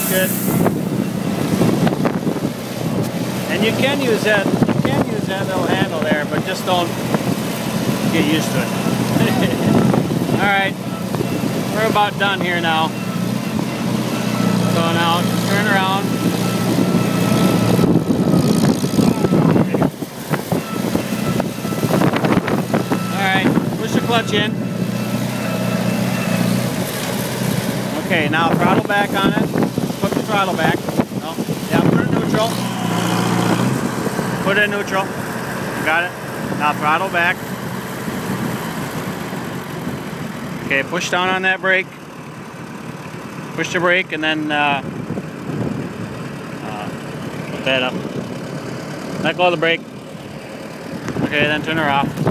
good. And you can use that little handle there, but just don't get used to it. Alright, we're about done here now. So now turn around. Alright, push the clutch in. Okay, now throttle back on it. Put the throttle back. Oh, yeah, put it in neutral. Put it in neutral. Got it. Now throttle back. Okay, push down on that brake. Push the brake and then put that up. Let go of the brake. Okay, then turn her off.